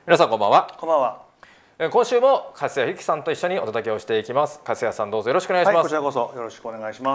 皆さんこんばんは。 こんばんは。 今週も粕谷由紀さんと一緒にお届けをしていきます。粕谷さんどうぞよろしくお願いします。 はい、こちらこそよろしくお願いします。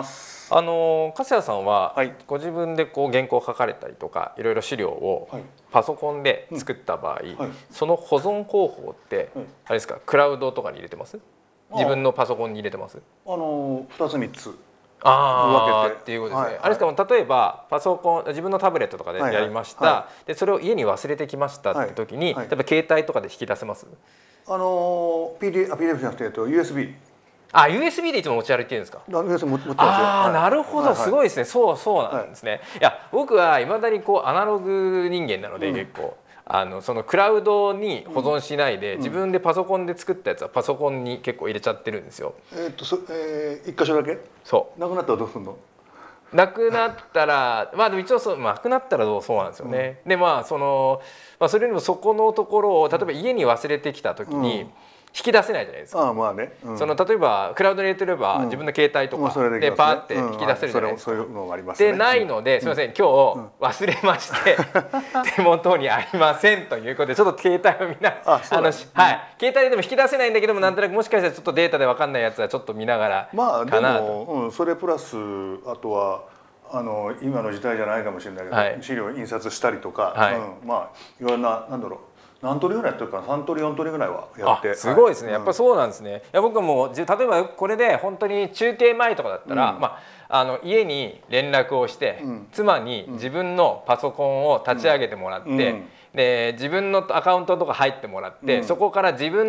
粕谷さんは、 はい、 ご自分でこう原稿を書かれたりとかいろいろ資料をパソコンで作った場合、その保存方法って、あれですか、クラウドとかに入れてます？自分のパソコンに入れてます？ 2つ3つ分けてっていうことですね。あれですか、例えばパソコン自分のタブレットとかでやりました。でそれを家に忘れてきましたって時に、例えば携帯とかで引き出せます？ PDF じゃなくてUSB。 USB でいつも持ち歩いてるんですか？ USB 持ってますよ。 なるほど、すごいですね。そうなんですね。いや、僕はいまだにこうアナログ人間なので、結構そのクラウドに保存しないで、自分でパソコンで作ったやつはパソコンに結構入れちゃってるんですよ。 一箇所だけ？ そう。 なくなったらどうするの？ なくなったらでも一応なくなったらそうなんですよね。でそれでもそこのところを例えば家に忘れてきた時に引き出せないじゃないですか。 まあね。 例えばクラウドに入れてれば自分の携帯とかでパーって引き出せるじゃないですか。でないので、すみません、今日忘れまして手元にありませんということで、ちょっと携帯を見ながら携帯ででも引き出せないんだけども、なんとなくもしかしたらちょっとデータで分かんないやつはちょっと見ながらかなと。 それプラスあとは今の時代じゃないかもしれないけど、資料印刷したりとか、いろんな何通りぐらいやってるかな、3通り4通りぐらいはやって。 すごいですね。やっぱそうなんですね。いや、僕も例えばこれで本当に中継前とかだったら、家に連絡をして、妻に自分のパソコンを立ち上げてもらって、で自分のアカウントとか入ってもらって、そこからメ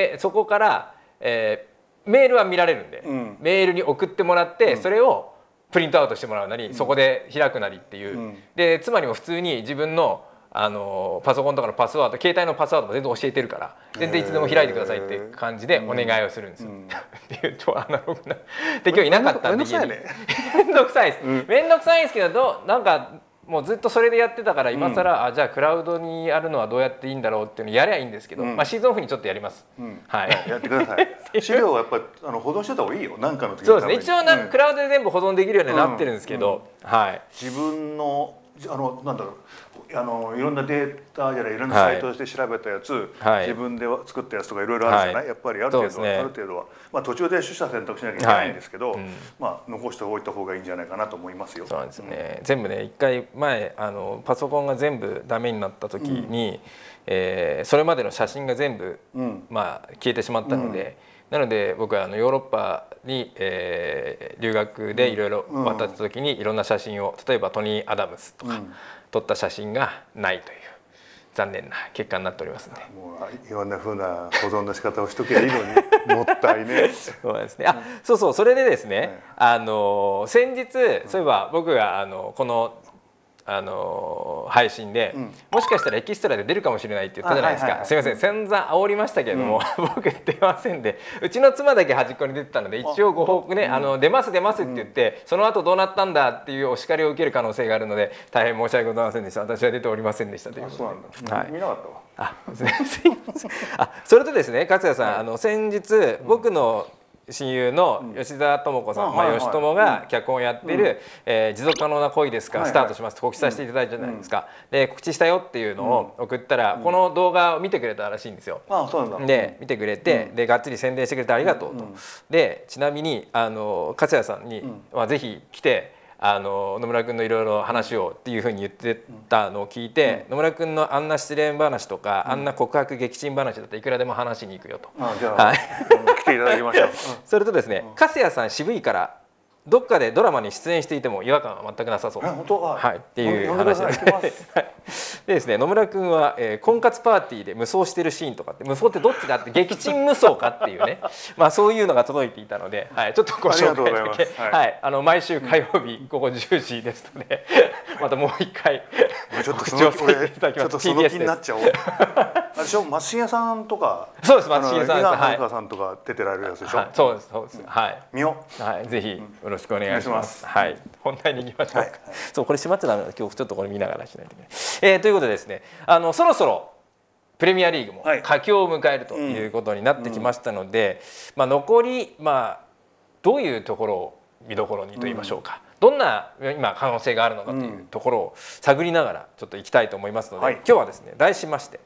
ールは見られるんで、メールに送ってもらって、それをプリントアウトしてもらうなり、そこで開くなりっていう。で妻にも普通に自分のパソコンとかのパスワード、携帯のパスワードも全然教えてるから、全然いつでも開いてくださいって感じでお願いをするんですよ。っていう超アナログな。で今日いなかったんで家に。面倒くさいです。面倒くさいんですけど、なんかもうずっとそれでやってたから、今更じゃあクラウドにやるのはどうやっていいんだろうっていうのやりゃいいんですけど、シーズンオフにちょっとやります。 やってください。資料はやっぱり保存してた方がいいよ。何かの時に。 そうですね。一応クラウドで全部保存できるようになってるんですけど、 自分のなんだろう、いろんなデータじゃない、いろんなサイトで調べたやつ、自分で作ったやつとかいろいろあるじゃない。やっぱりある程度は途中で取捨選択しなきゃいけないんですけど、残しておいた方がいいんじゃないかなと思いますよ。 そうなんですね。全部ね、一回前パソコンが全部ダメになった時に、それまでの写真が全部消えてしまったので。なので僕はヨーロッパに、留学でいろいろ渡った時にいろんな写真を、例えばトニー・アダムスとか撮った写真がないという残念な結果になっておりますので、 もういろんな風な保存の仕方をしとけばいいのにもったいね。 そうですね。それでですね、先日そういえば僕がこの配信で、もしかしたらエキストラで出るかもしれないって言ったじゃないですか。すいません、散々煽りましたけれども、僕出ませんで、うちの妻だけ端っこに出てたので、一応ご報告ね、出ますって言って、その後どうなったんだっていうお叱りを受ける可能性があるので、大変申し訳ございませんでした。私は出ておりませんでしたということで。 見なかったわ。 それとですね、勝谷さん、先日僕の親友の吉澤智子さん、吉友が脚本をやっている「持続可能な恋ですか」スタートしますと告知させていただいたじゃないですか。で告知したよっていうのを送ったら、この動画を見てくれたらしいんですよ。で見てくれて、でがっつり宣伝してくれてありがとうと。でちなみに勝谷さんにぜひ来て野村君のいろいろ話をっていうふうに言ってたのを聞いて、野村君のあんな失恋話とか、あんな告白撃沈話だったらいくらでも話しに行くよと。 じゃあ来ていただきましょう。 それとですね、粕谷さん渋いからどっかでドラマに出演していても違和感は全くなさそうっていう話です。でですね、野村君は婚活パーティーで無双してるシーンとかって、無双ってどっちだって、撃沈無双かっていうね、そういうのが届いていたので、ちょっとご紹介だけ、毎週火曜日午後10時ですので、またもう一回告知をさせていただきます。TBS です。あれでしょ、松重さんとか、 そうです、松重さん、 井川さんとか出てられるやつでしょ。 そうです、そうです。 見よう。ぜひよろしくお願いします。本題に行きましょうか。そう、これしまっちゃダメだ。今日ちょっとこれ見ながらしないといけない。ということでですね、そろそろプレミアリーグも佳境を迎えるということになってきましたので、残りどういうところを見どころにと言いましょうか。どんな今可能性があるのかというところを探りながらちょっといきたいと思いますので、今日はですね、題しまして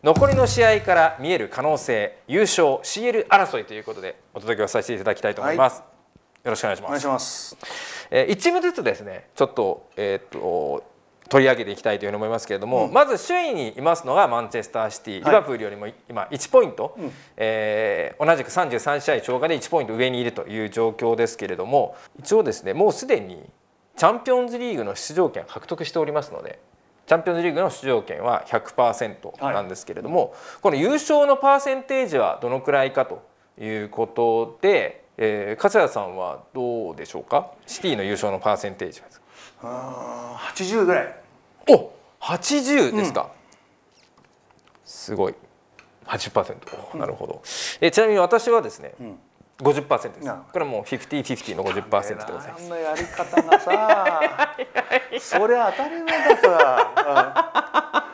残りの試合から見える可能性、優勝 CL 争いということでお届けをさせていただきたいと思います。よろしくお願いします。 お願いします。 1チームずつですね、ちょっと取り上げていきたいというふうに思いますけれども、まず首位にいますのがマンチェスターシティ、リバプールよりも今1ポイント、同じく33試合超過で1ポイント上にいるという状況ですけれども、一応ですね、もうすでにチャンピオンズリーグの出場権を獲得しておりますので、チャンピオンズリーグの出場権は 100% なんですけれども、この優勝のパーセンテージはどのくらいかということで、勝谷さんはどうでしょうか。シティの優勝のパーセンテージは 80ぐらい。 お、80ですか。すごい。80%。なるほど。ちなみに私はですね、50% です。これはもう50/50の 50% でございます。 あんなやり方がさ、それ当たり前だから。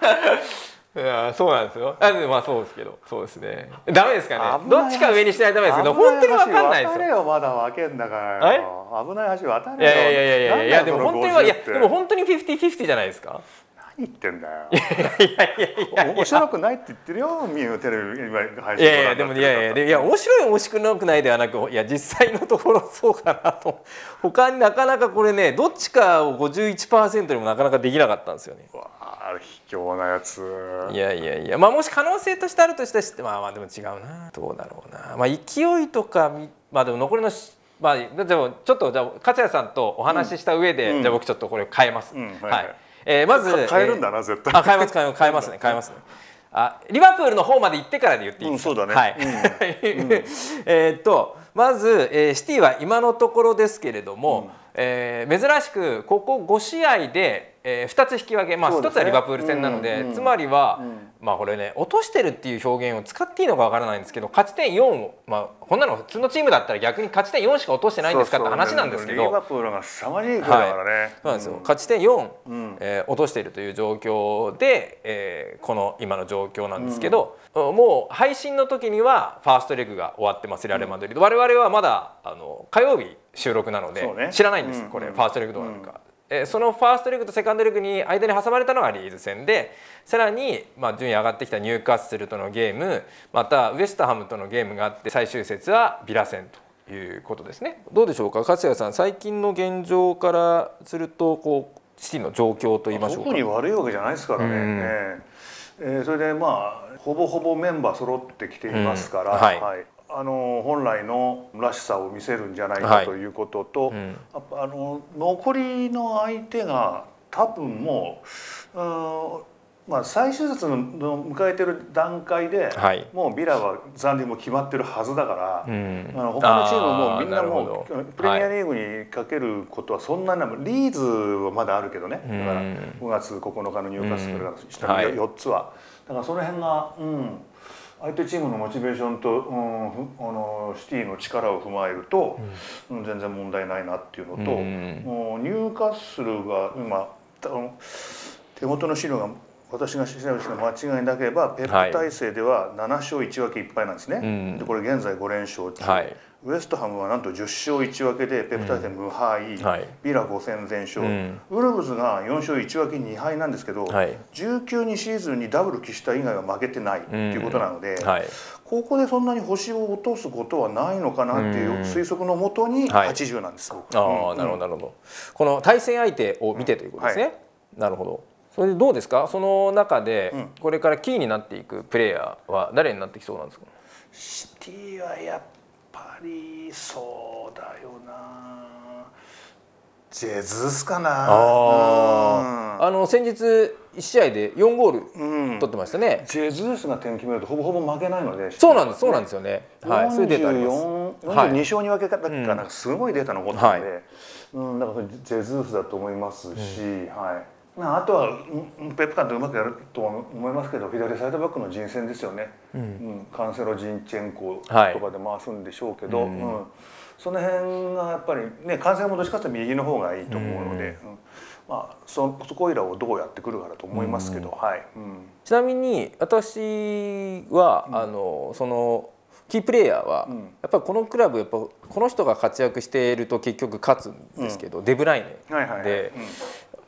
いや、そうなんですよ。まあそうですけど、そうですね。ダメですかね。どっちか上にしないとダメですけど、本当に分かんないですよ。 渡れよ、まだ分けんだからよ。危ない橋渡れよ。 いやでも本当にでも本当に50/50じゃないですか。 何言ってんだよ。面白くないって言ってるよ、ミューテレビ配信。 でも面白い面白くないではなく、いや実際のところそうかなと。他になかなかこれね、どっちかを 51% にもなかなかできなかったんですよね。 卑怯なやつ。 まあもし可能性としてあるとしたら、まあでも違うな。どうだろうな。まあ勢いとかまあでも残りのまあでもちょっとじゃあ勝谷さんとお話しした上で、じゃあ僕ちょっとこれ変えます。はい。まず変えるんだな、絶対。 変えますね。リバプールの方まで行ってからで言っていいですか。 そうだね。 はい。まずシティは今のところですけれども、珍しくここ5試合で2つ引き分け、まあ1つはリバプール戦なので、つまりはまあこれね、落としてるっていう表現を使っていいのかわからないんですけど、勝ち点4を、まあこんなの普通のチームだったら逆に勝ち点4しか落としてないんですかって話なんですけど、 リバプールが凄まじい勢いだからね。 そうなんですよ。勝ち点4落としているという状況でこの今の状況なんですけど、もう配信の時にはファーストレグが終わってます、レアルマドリード。我々はまだ火曜日収録なので知らないんです、これファーストレグどうなるか。そのファーストレグとセカンドレグに間に挟まれたのがリーズ戦で、さらに順位上がってきたニューカッスルとのゲーム、またウェストハムとのゲームがあって、最終節はビラ戦ということですね。どうでしょうか、勝谷さん、最近の現状からするとこうシティの状況といいましょうか。 特に悪いわけじゃないですからね。それでまあほぼほぼメンバー揃ってきていますから、本来のらしさを見せるんじゃないかということと、残りの相手が多分もうまあ最終節の迎えてる段階で、もうビラは残留も決まってるはずだから、他のチームもみんなもうプレミアリーグにかけることはそんなにリーズはまだあるけどね、だから5月9日のニューカッスルから下の4つは、だからその辺が相手チームのモチベーションと、シティの力を踏まえると、全然問題ないなっていうのと、ニューカッスルが今手元の資料が私が調べた間違いなければペップ体制では7勝1分け1敗なんですね。でこれ現在5連勝中、ウエストハムはなんと10勝1分けでペップ体制無敗、ビラ5戦全勝、ウルブズが4勝1分け2敗なんですけど、19にシーズンにダブル喫した以外は負けてないっていうことなので、ここでそんなに星を落とすことはないのかなっていう推測のもとに80なんです。 なるほどなるほど。この対戦相手を見てということですね。なるほど。それでどうですか、その中でこれからキーになっていくプレイヤーは誰になってきそうなんですか。 シティはやっぱりそうだよな、ジェズスかな。 先日1試合で4ゴール取ってましたね。 ジェズスが点決めるとほぼほぼ負けないので。 そうなんですよね。はい、そういうデータあります。 42勝に分け方だから、すごいデータ残ってるので、だからジェズスだと思いますし、あとはペップ監督うまくやると思いますけど、左サイドバックの陣戦ですよね。カンセロ・ジンチェンコとかで回すんでしょうけど、その辺がやっぱりね、カンセロもどっちかというと右の方がいいと思うので、そこいらをどうやってくるかだと思いますけど。 ちなみに私はそのキープレイヤーはやっぱりこのクラブ、やっぱこの人が活躍していると結局勝つんですけど、デブライネで。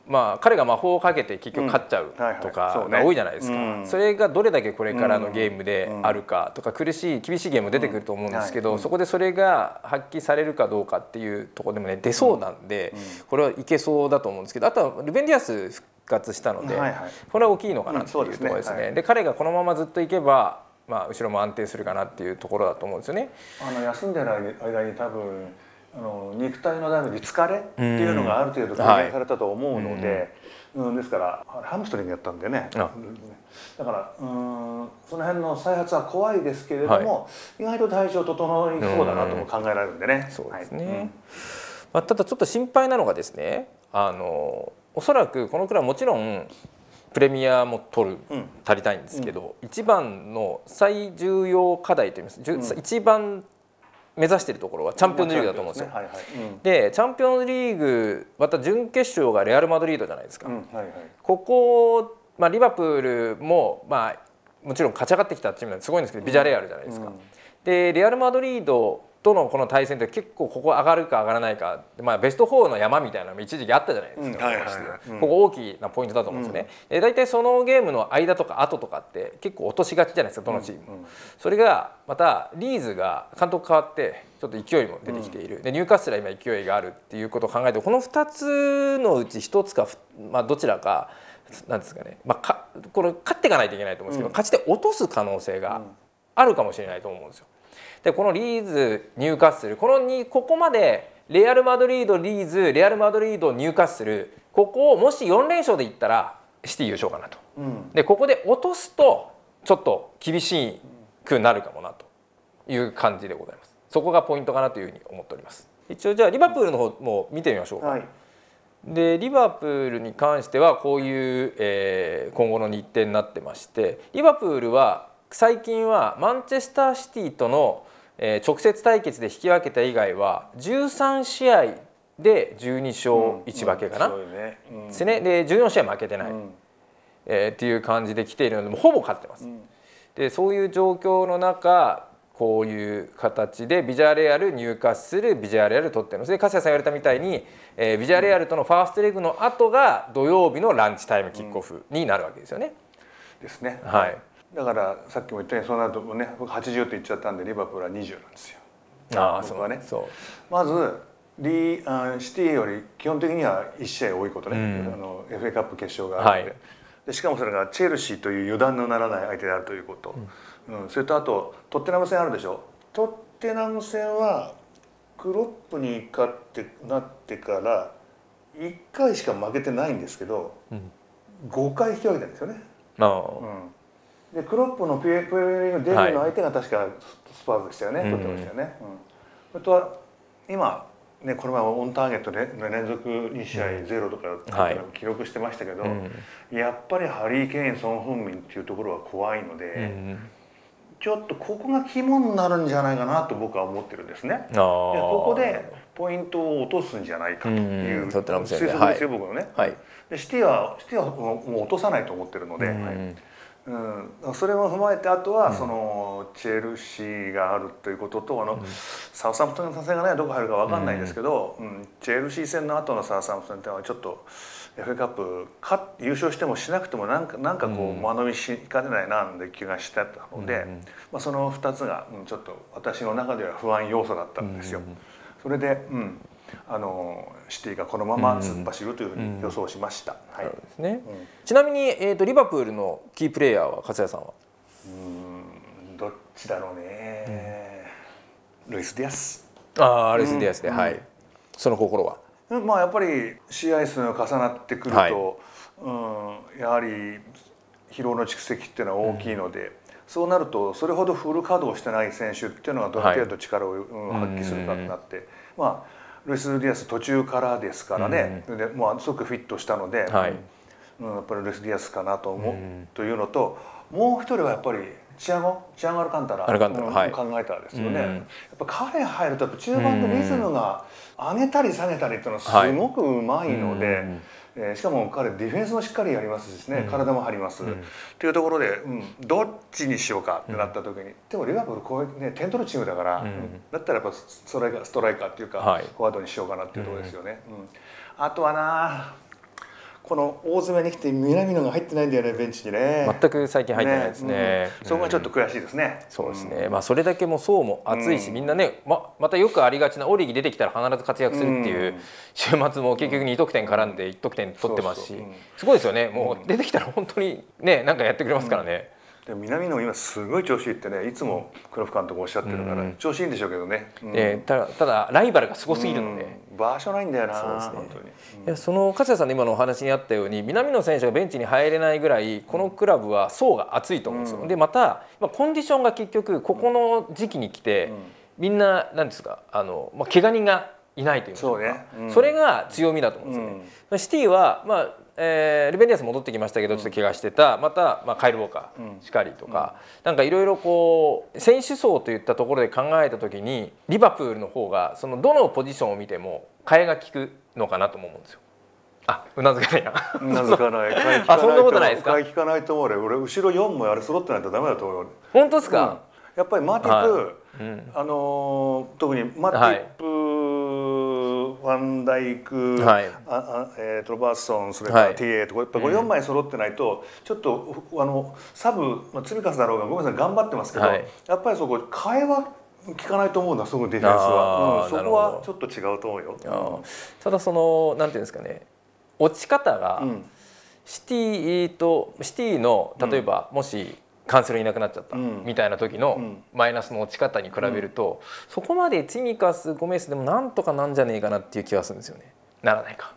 まあ、彼が魔法をかけて結局勝っちゃうとかが多いじゃないですか。それがどれだけこれからのゲームであるかとか、厳しいゲームも出てくると思うんですけど、そこでそれが発揮されるかどうかっていうところでもね出そうなんで、これはいけそうだと思うんですけど、あとはルベンディアス復活したので、これは大きいのかなっていうところですね。で彼がこのままずっといけば、まあ、後ろも安定するかなっていうところだと思うんですよね。 休んでる間に多分肉体のダメージ疲れっていうのがある程度軽減されたと思うので、ですからハムストリングやったんでね、だからその辺の再発は怖いですけれども、意外と体調整いそうだなとも考えられるんでね。 そうですね。ただちょっと心配なのがですね、おそらくこのクラブもちろんプレミアも取る、足りたいんですけど、一番の最重要課題といいます、一番目指しているところはチャンピオンズリーグだと思うんですよ。でチャンピオンズリーグまた準決勝がレアル・マドリードじゃないですか。ここ、まあ、リバプールも、まあ、もちろん勝ち上がってきたチームなんですごいんですけど、ビジャレアルじゃないですか。でレアル・マドリードとのこの対戦って結構ここ上がるか上がらないか、まあ、ベスト4の山みたいなのも一時期あったじゃないですか。ここ大きなポイントだと思うんですよね。大体そのゲームの間とか後とかって結構落としがちじゃないですか、どのチームも。それがまたリーズが監督変わってちょっと勢いも出てきている。でニューカッスルは今勢いがあるっていうことを考えると、この2つのうち1つか、まあ、どちらかなんですかね、まあ、これ勝っていかないといけないと思うんですけど、勝ちで落とす可能性があるかもしれないと思うんですよ。でこのリーズ、ニューカッスル、ここまでレアル・マドリード、リーズ、レアル・マドリード、ニューカッスル、ここをもし4連勝でいったらシティ優勝かなと。でここで落とすとちょっと厳しくなるかもなという感じでございます。そこがポイントかなというふうに思っております。一応じゃあリバプールの方も見てみましょうか。でリバプールに関してはこういう、今後の日程になってまして、リバプールは最近はマンチェスターシティとの直接対決で引き分けた以外は13試合で12勝1分けかなですね。で14試合負けてない、っていう感じで来ているので、もうほぼ勝ってます。でそういう状況の中、こういう形でビジャレアル、ニューカッスル、ビジャレアル取ってるので、粕谷さん言われたみたいに、ビジャレアルとのファーストレグの後が土曜日のランチタイムキックオフになるわけですよね。 ですね。 はい。 だからさっきも言ったように、そうなるとね、僕80って言っちゃったんで、リバプールは20なんですよ。僕はね。まずシティより基本的には1試合多いことね、FA カップ決勝があるので、でしかもそれがチェルシーという油断のならない相手であるということ、それとあとトッテナム戦あるでしょ。トッテナム戦はクロップに勝ってなってから1回しか負けてないんですけど、5回引き分けてるんですよね。でクロップのプレミアリングデビューの相手が確かスパーズでしたよね、取ってましたよね。それとは今ね、この前オンターゲットで連続2試合ゼロとか記録してましたけど、やっぱりハリー・ケイン、ソン・フンミンっていうところは怖いので、ちょっとここが肝になるんじゃないかなと僕は思ってるんですね。ここでポイントを落とすんじゃないかという推測ですよ、僕のね。でシティはもう落とさないと思ってるので。それを踏まえて、あとはそのチェルシーがあるということと、サウサンプトン戦がねどこ入るか分かんないですけど、チェルシー戦の後のサウサンプトン戦はちょっと FA カップ優勝してもしなくてもなんかこう間延びしかねないなって気がしてたので、その2つがちょっと私の中では不安要素だったんですよ。それで、シティがこのまま突っ走るというふうに予想しました。 ちなみに、リバプールのキープレーヤーは粕谷さんは？ どっちだろうね。ルイス・ディアス。 ルイス・ディアスで、はい。その心は？ まあやっぱり試合数が重なってくると、やはり疲労の蓄積っていうのは大きいので、そうなるとそれほどフル稼働してない選手っていうのはどの程度力を発揮するかになって、まあルイス・ディアス途中からですからね、でもうすごくフィットしたので、やっぱりルイス・ディアスかなと思うというのと、もう一人はやっぱりチアゴ・アルカンタラ考えたらですよね。やっぱ彼入ると中盤のリズムが上げたり下げたりっていうのはすごくうまいので。しかも彼ディフェンスもしっかりやりますしね、体も張りますっていうところで、どっちにしようかってなった時に、でもリバプールこういうね点取るチームだから、だったらやっぱストライカーっていうかフォワードにしようかなっていうところですよね。あとはな、 この大詰めに来て南野が入ってないんだよね、ベンチにね。 全く最近入ってないですね。 そこがちょっと悔しいですね。 そうですね。まあそれだけもう層も厚いし、みんなね、またよくありがちなオリギ出てきたら必ず活躍するっていう週末も結局2得点絡んで1得点取ってますし、すごいですよね。もう出てきたら本当にね、なんかやってくれますからね。 で南野今すごい調子いいってね、いつも黒木監督おっしゃってるから、調子いいんでしょうけどね。 ただライバルがすごすぎるので、 場所ないんだよな。 本当に。いや、その勝谷さんの今のお話にあったように、南野選手がベンチに入れないぐらいこのクラブは層が厚いと思うんですよ。でまたコンディションが結局ここの時期に来て、みんな何ですか、怪我人がいないというか、それが強みだと思うんですよね。シティはルベンディアス戻ってきましたけど、ちょっと怪我してた、また、カイル・ウォーカーしかりとか、なんかいろいろこう選手層といったところで考えた時にリバプールの方がそのどのポジションを見ても替えが利くのかなと思うんですよ。うなずかないな。 うなずかない。 そんなことないですか。 替え聞かないと思うね。俺後ろ4もあれ揃ってないとダメだと思う。 本当ですか。 やっぱりマーティップ、特にマーティップ、ファンダイク、ロバーツソン、それからティエとかやっぱこれ4枚揃ってないとちょっとサブ積み重ねだろうがごめんなさい頑張ってますけど、やっぱりそこ替えは効かないと思うんだ、そこディフェンスは。そこはちょっと違うと思うよ。 ただそのなんていうんですかね、落ち方がシティの例えばもしカンセルいなくなっちゃったみたいな時のマイナスの落ち方に比べると、そこまでツィミカス、ゴメスでもなんとかなんじゃねえかなっていう気がするんですよね。ならないか。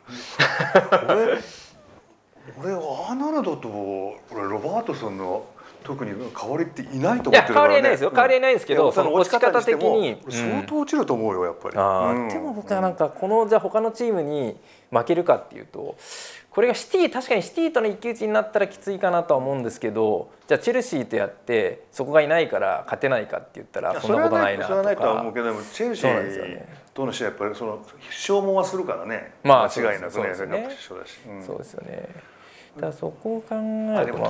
俺アーナルドとロバートソンの特に代わりっていないと思ってるからね。 変わりはないですよ。変わりはないですけど、その落ち方的に相当落ちると思うよやっぱり。 でも僕はなんかこのじゃあ他のチームに負けるかっていうと、これが確かにシティとの一騎打ちになったらきついかなとは思うんですけど、じゃあチェルシーとやってそこがいないから勝てないかって言ったらそんなことないなとか。 それはないとは思うけど、チェルシーとの試合やっぱりその消耗はするからね。間違いなくね。 そうですよね。だそこを考えると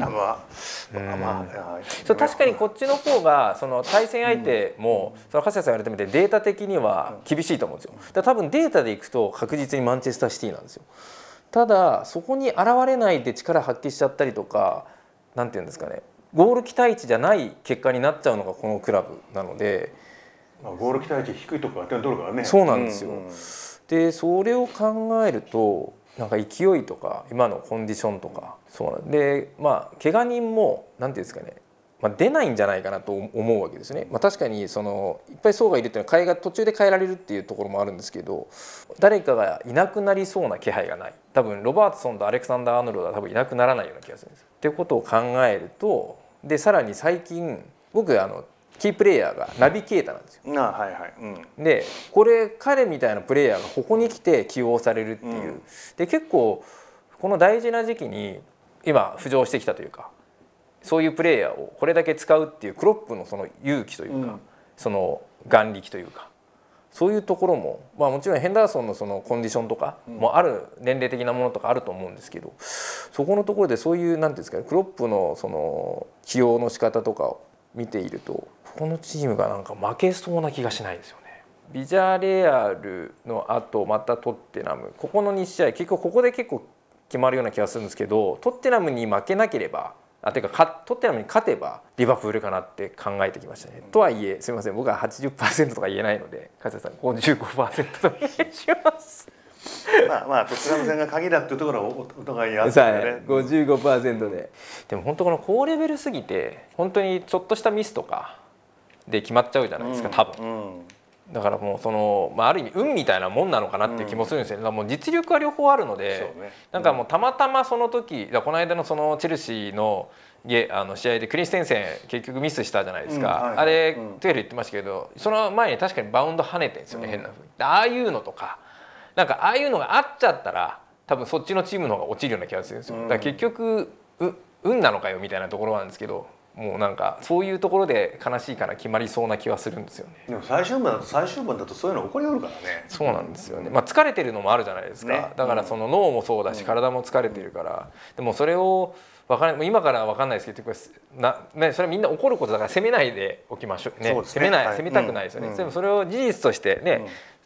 確かにこっちの方がその対戦相手もその柏さん言われてみてデータ的には厳しいと思うんですよ。だ多分データでいくと確実にマンチェスターシティなんですよ。ただそこに現れないで力発揮しちゃったりとか、なんていうんですかね、ゴール期待値じゃない結果になっちゃうのがこのクラブなので、 ゴール期待値低いところが点取るからね。 そうなんですよ。でそれを考えるとなんか勢いとか今のコンディションとか、そうなんで怪我人もなんていうんですかね、出ないんじゃないかなと思うわけですね。確かにそのいっぱい層がいるっていうのは途中で変えられるっていうところもあるんですけど、誰かがいなくなりそうな気配がない。多分ロバートソンとアレクサンダー・アーノルドは多分いなくならないような気がするんです。っていうことを考えると、でさらに最近僕キープレイヤーがナビケータなんですよ。で彼みたいなプレイヤーがここに来て起用されるっていう、で結構この大事な時期に今浮上してきたというか、そういうプレイヤーをこれだけ使うっていうクロップのその勇気というか、その眼力というか、そういうところももちろんヘンダーソンのそのコンディションとかもある、年齢的なものとかあると思うんですけど、そこのところでそういうなんていうんですかね、クロップのその起用の仕方とかを見ていると、このチームがなんか負けそうな気がしないですよね。ビジャレアルの後またトッテナム、ここの2試合結構ここで結構決まるような気がするんですけど、トッテナムに負けなければトッテナムに勝てばリバプールかなって考えてきましたね。とはいえすみません、僕は 80% とか言えないので、勝谷さん 55% とお願いします。 トッテナム戦が鍵だっていうところはお互いあってね。 55% で。でも本当この高レベルすぎて本当にちょっとしたミスとかで決まっちゃうじゃないですか、多分。だからもうその、ある意味運みたいなもんなのかなって気もするんですよね。だからもう実力は両方あるので、なんかもうたまたまその時、この間のそのチェルシーの試合でクリステンセン結局ミスしたじゃないですか。あれトゥエル言ってましたけど、その前に確かにバウンド跳ねてんですよね、変な風に。ああいうのとか、なんかああいうのがあっちゃったら多分そっちのチームの方が落ちるような気がするんですよ。だから結局運なのかよみたいなところなんですけど、もうなんかそういうところで悲しいから決まりそうな気はするんですよね。 でも最終盤だとそういうの起こりうるからね。 そうなんですよね。疲れてるのもあるじゃないですか。だからその脳もそうだし、体も疲れてるから。でもそれを今からは分かんないですけど、それはみんな怒ることだから責めないでおきましょうね。責めたくないですよね。でもそれを事実としてね、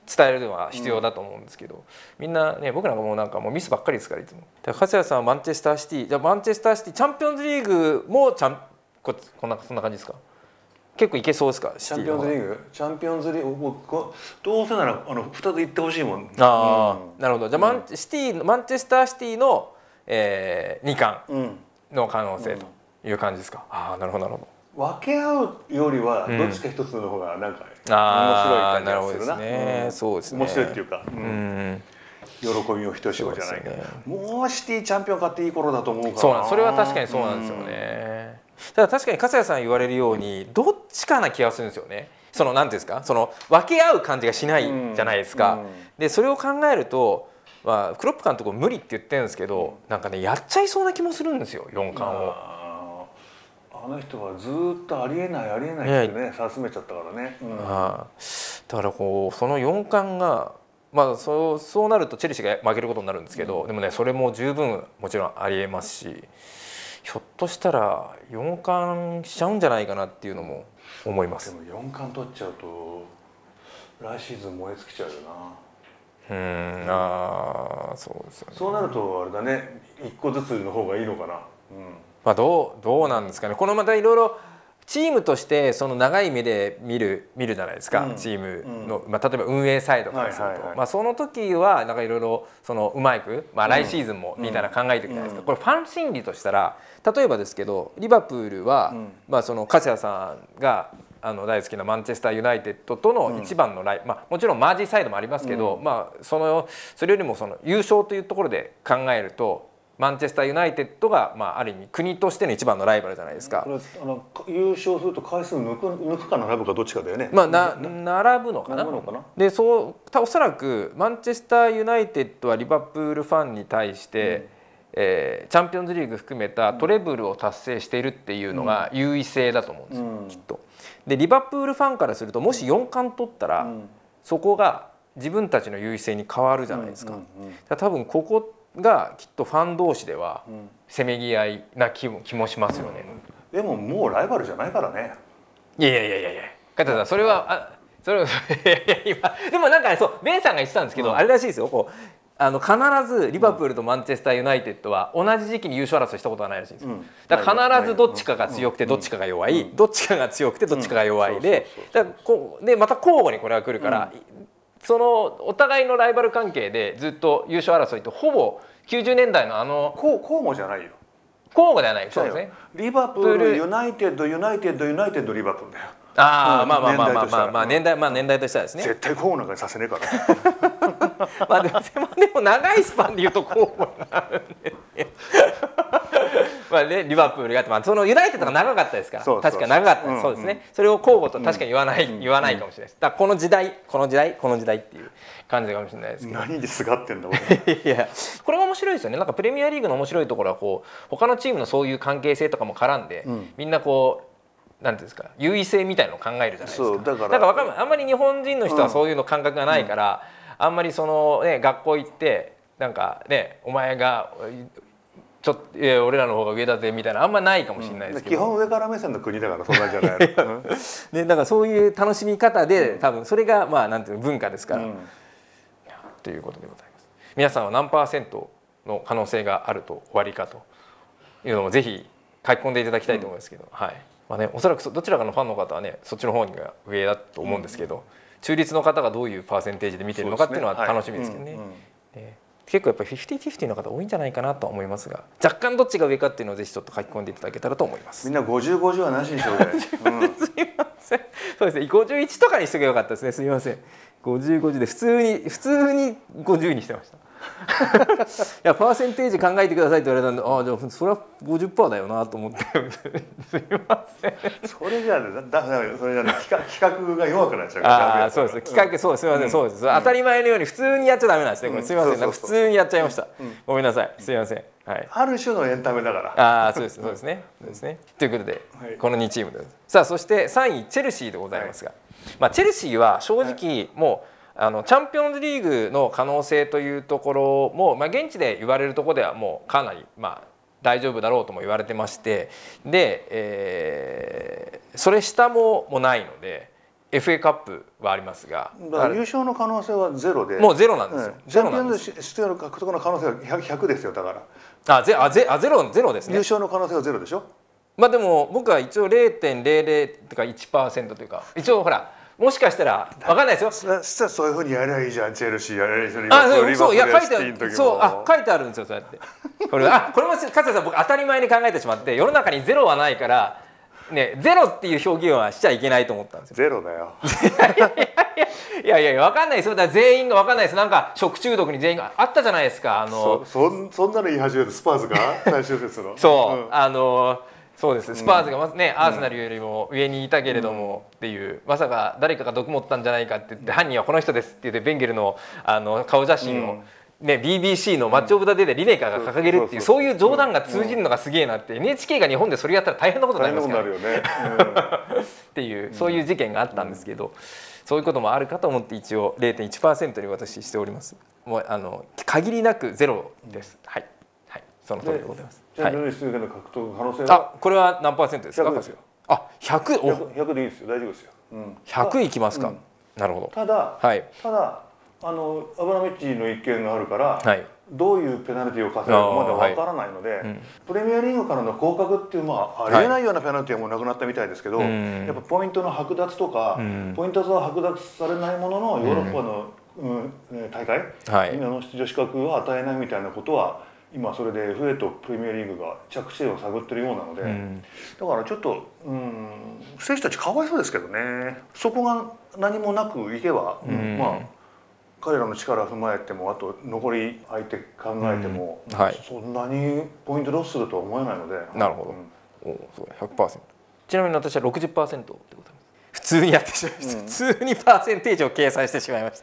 伝えるのは必要だと思うんですけど、みんなね、僕なんかもうなんかもうミスばっかりですからいつも。勝谷さんはマンチェスターシティ、じゃあマンチェスターシティチャンピオンズリーグもそんな感じですか？結構いけそうですか？ チャンピオンズリーグ、チャンピオンズリーグ、どうせなら2つ行ってほしいもん。 ああ、なるほど。じゃあマンチェスターシティの、2冠の可能性という感じですか？ああ、なるほどなるほど。 分け合うよりはどっちか一つの方がなんか面白い感じがするな。 そうですね。 面白いっていうか、喜びをひとしおじゃないけど、もうシティチャンピオン勝っていい頃だと思うから。 そうなん、それは確かにそうなんですよね。ただ確かに勝谷さん言われるようにどっちかな気がするんですよね。そのなんていうんですか、その分け合う感じがしないじゃないですか。でそれを考えると、まあクロップ監督も無理って言ってるんですけど、なんかねやっちゃいそうな気もするんですよ、4冠を。 あの人はずっとありえないありえないってね、さすめちゃったからね。 だからこうその4冠が、まあそうなるとチェルシーが負けることになるんですけど、でもねそれも十分もちろんありえますし、ひょっとしたら4冠しちゃうんじゃないかなっていうのも思います。 でも4冠取っちゃうと来シーズン燃え尽きちゃうよな。そうですよね。 そうなるとあれだね、1個ずつの方がいいのかな。 まあどうなんですかね。このまたいろいろチームとしてその長い目で見るじゃないですか、チームの、まあ、例えば運営サイドからすると、まあその時はなんかいろいろそのうまく、まあ、来シーズンもみたいな考えていくじゃないですか。これファン心理としたら、例えばですけどリバプールは、まあその勝谷さんが大好きなマンチェスターユナイテッドとの一番のまあ、もちろんマージーサイドもありますけど、まあそれよりもその優勝というところで考えるとマンチェスターユナイテッドが、まあ、ある意味国としての一番のライバルじゃないですか。 これ優勝すると回数抜くか並ぶかどっちかだよね。 まあ並ぶのかな。でおそらくマンチェスターユナイテッドはリバプールファンに対して、チャンピオンズリーグ含めたトレブルを達成しているっていうのが優位性だと思うんですよ、きっと。でリバプールファンからするともし4冠取ったら、そこが自分たちの優位性に変わるじゃないですか。多分ここがきっとファン同士ではせめぎ合いな気もしますよね。 でももうライバルじゃないからね。 いや加藤さんそれは今でもなんかね、そうベンさんが言ってたんですけど、あれらしいですよ。こう必ずリバプールとマンチェスターユナイテッドは同じ時期に優勝争いしたことはないらしいんですよ。だから必ずどっちかが強くてどっちかが弱い、どっちかが強くてどっちかが弱いで、また交互にこれが来るから。そのお互いのライバル関係でずっと優勝争いってほぼ90年代の交互じゃないよ。 交互ではない。そうですね。 リバプールユナイテッドリバプールだよ。 まあ年代としてはですね。 絶対交互なんかにさせねえから。 でも長いスパンで言うと交互になるんでね。まあね、リバプールがって、そのユナイテッドが長かったですから、確か長かったです。そうですね。それを交互と確かに言わないかもしれないです。だからこの時代っていう感じかもしれないですけど。 何ですがってんだいや、これが面白いですよね。なんかプレミアリーグの面白いところはこう他のチームのそういう関係性とかも絡んで、みんなこうなんていうんですか、優位性みたいのを考えるじゃないですか。だから分かんない。あんまり日本人の人はそういうの感覚がないから、あんまりそのね学校行ってなんかねお前がちょっと俺らの方が上だぜみたいなあんまないかもしれないですけど、 基本上から目線の国だからそんなんじゃないね、だからそういう楽しみ方で多分それがまあなんていうの文化ですから、ということでございます。皆さんは何%の可能性があると終わりかというのもぜひ書き込んでいただきたいと思いますけど、はい。まあね、おそらくどちらかのファンの方はねそっちの方が上だと思うんですけど、中立の方がどういうパーセンテージで見てるのかっていうのは楽しみですけどね。結構やっぱり50/50の方多いんじゃないかなと思いますが、若干どっちが上かっていうのをぜひちょっと書き込んでいただけたらと思います。 みんな50/50はなしにしようね。 すいません。そうですね。51とかにしておけばよかったですね。すみません。50/50で普通に50にしてました。いやパーセンテージ考えてくださいって言われたんで、じゃあそれは 50% だよなと思って。すいません。 それじゃそれじゃ企画が弱くなっちゃうから。 そうです。企画そうすみません。そうです。当たり前のように普通にやっちゃダメなんですね。これすみません。なんか普通にやっちゃいました。ごめんなさい。すみません。はい。 ある種のエンタメだから。 そうですね。ということでこの2チームです。さあそして3位チェルシーでございますが、チェルシーは正直もうチャンピオンズリーグの可能性というところも、現地で言われるところではもうかなり大丈夫だろうとも言われてまして、で、それ下もないので FA カップはありますが、 だから優勝の可能性はゼロで、 もうゼロなんですよ。 チャンピオンズ出場の獲得の可能性は100ですよ。だからゼロですね。 優勝の可能性はゼロでしょ。 まあでも僕は一応 0.00 とか 1% というか、一応ほらもしかしたら分かんないですよ。 実はそういうふうにやりゃいいじゃん。チェルシーやりゃいいじゃん。 そういや書いてある。そう書いてあるんですよ。そうやってこれも勝田さん、僕当たり前に考えてしまって、世の中にゼロはないからね、ゼロっていう表現はしちゃいけないと思ったんですよ。 ゼロだよ。 いや分かんないですよ。だから全員が分かんないです。なんか食中毒に全員があったじゃないですか。 そんなの言い始めるスパーズが最終節の。 そう、そうです。スパーズがまずね、アーセナルよりも上にいたけれどもっていう、まさか誰かが毒持ったんじゃないかって言って、犯人はこの人ですって言ってベンゲルの顔写真をね、BBC のマッチオブザデーでリネカーが掲げるっていう、そういう冗談が通じるのがすげえなって、 NHK が日本でそれやったら大変なことになりますからっていう、そういう事件があったんですけど、そういうこともあるかと思って一応 0.1% に私しております。もう限りなくゼロです。はい、その通りでございます。 じゃあルイスの獲得可能性は、 これは何%ですか？ 100ですよ。 100 でいいですよ。大丈夫ですよ。 100いきますか。なるほど。 ただアブラモビッチの一件があるから、どういうペナルティーを課せるかまでわからないので、プレミアリーグからの降格っていう、ありえないようなペナルティーはもうなくなったみたいですけど、やっぱポイントの剥奪とか、ポイントは剥奪されないもののヨーロッパの大会の出場資格を与えないみたいなことは今それで FA とプレミアリーグが着地点を探ってるようなので、だからちょっと選手たちかわいそうですけどね。そこが何もなくいけば、彼らの力を踏まえても、あと残り相手考えても、そんなにポイントロスするとは思えないので。 なるほど。そう 100%。ちなみに私は 60% ってことです。普通にやってしまいました。普通にパーセンテージを計算してしまいました。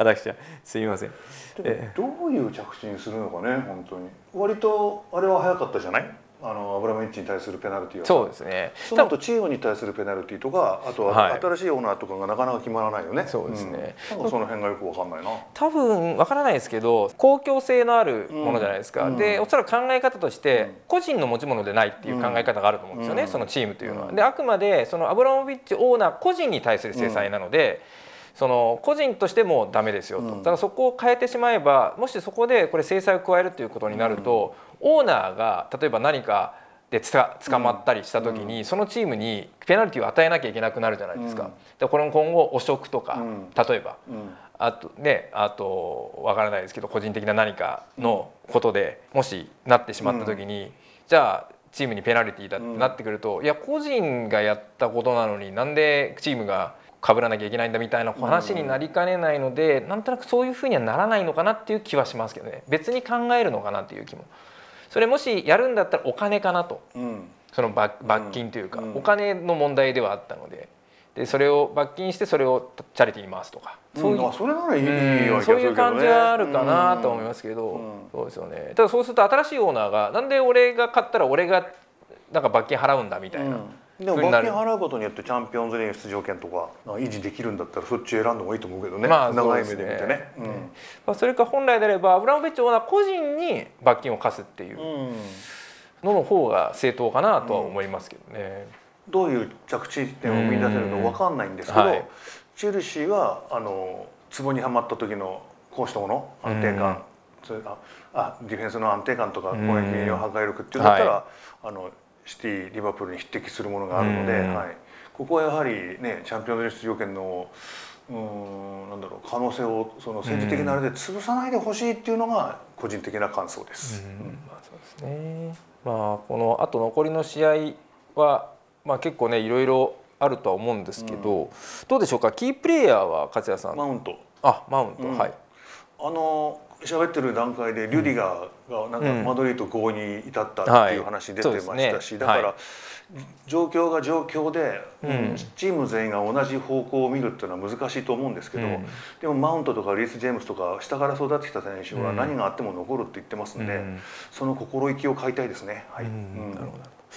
私はすみません。 どういう着地にするのかね、本当に。割とあれは早かったじゃない？アブラモビッチに対するペナルティーは。 そうですね。 その後チームに対するペナルティーとか、あとは新しいオーナーとかがなかなか決まらないよね。 そうですね。 その辺がよくわかんないな。 多分わからないですけど、公共性のあるものじゃないですか。で、おそらく考え方として個人の持ち物でないっていう考え方があると思うんですよね。そのチームというのは。で、あくまでそのアブラモビッチオーナー個人に対する制裁なので。その個人としてもダメですよと。だからそこを変えてしまえば、もしそこでこれ制裁を加えるということになると、オーナーが例えば何かで捕まったりした時に、そのチームにペナルティーを与えなきゃいけなくなるじゃないですか。でこれも今後汚職とか、例えばあとわからないですけど、個人的な何かのことでもしなってしまった時に、じゃあチームにペナルティーだってなってくると、いや個人がやったことなのになんでチームが被らなきゃいけないんだみたいな話になりかねないので、なんとなくそういうふうにはならないのかなっていう気はしますけどね。別に考えるのかなっていう気も。それもしやるんだったらお金かなと、その罰金というか、お金の問題ではあったので、それを罰金してそれをチャリティーに回すとか、 それならいいような気がするけどね。 そういう感じはあるかなと思いますけど、そうですよね。ただそうすると新しいオーナーがなんで俺が勝ったら俺がなんか罰金払うんだみたいな。 でも罰金払うことによってチャンピオンズリーグ出場権とか維持できるんだったらそっち選んだ方がいいと思うけどね。長い目で見てね。 それか本来であればアブラモビッチオーナー個人に罰金を課すっていうのの方が正当かなとは思いますけどね。 どういう着地点を見出せるか分かんないんですけど、チェルシーはツボにはまった時の攻守ともの安定感、ディフェンスの安定感とか攻撃の破壊力っていうんだったらシティ、リバプールに匹敵するものがあるので、ここはやはりね、チャンピオンズリーグ出場権の可能性をその政治的なあれで潰さないでほしいっていうのが個人的な感想です。 そうですね。このあと残りの試合は結構ねいろいろあるとは思うんですけど、どうでしょうか。キープレイヤーは勝谷さん。 マウント。 マウント、はい。 喋ってる段階でリュディガーがなんかマドリード合意に至ったっていう話出てましたし、だから状況が状況でチーム全員が同じ方向を見るっていうのは難しいと思うんですけど、でもマウントとかリース・ジェームスとか下から育ってきた選手は何があっても残るって言ってますんで、その心意気を買いたいですね。 なるほど。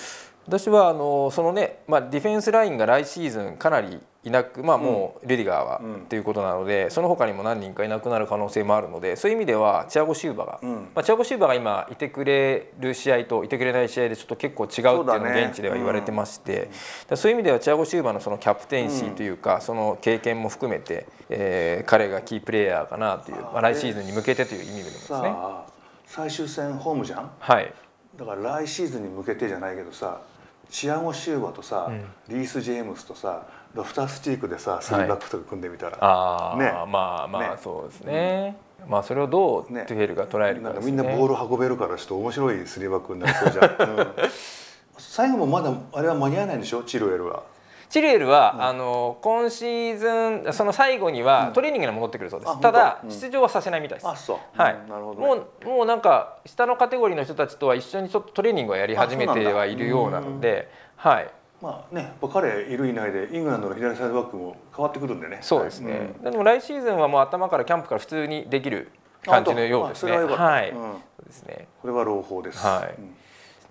私はそのね、ディフェンスラインが来シーズンかなりいなく、もうレディガーはっていうことなので、その他にも何人かいなくなる可能性もあるので、そういう意味ではチアゴ・シューバが、チアゴ・シューバが今いてくれる試合といてくれない試合でちょっと結構違うっていうのが現地では言われてまして、そういう意味ではチアゴ・シューバのそのキャプテンシーというか、その経験も含めて、彼がキープレーヤーかなという、来シーズンに向けてという意味でもですね。 最終戦ホームじゃん。 はい。 だから来シーズンに向けてじゃないけどさ、チアゴ・シューバとさ、リース・ジェームスとさ、ロフタースチークでさ、3バックとか組んでみたら、ね、 そうですね。それをどうトゥヘルが捉えるかですね。 みんなボール運べるからちょっと面白い3バックになりそうじゃん。最後もまだあれは間に合わないんでしょ、チルエルは。 チルエルは、今シーズンその最後にはトレーニングに戻ってくるそうです。ただ出場はさせないみたいです。 あ、そう。 はい。もうなんか下のカテゴリーの人たちとは一緒にちょっとトレーニングをやり始めてはいるようなので、はい。 彼いるいないでイングランドの左サイドバックも変わってくるんでね。 そうですね。でも来シーズンはもう頭からキャンプから普通にできる感じのようですね。はい。そうですね。 これは朗報です。 はい。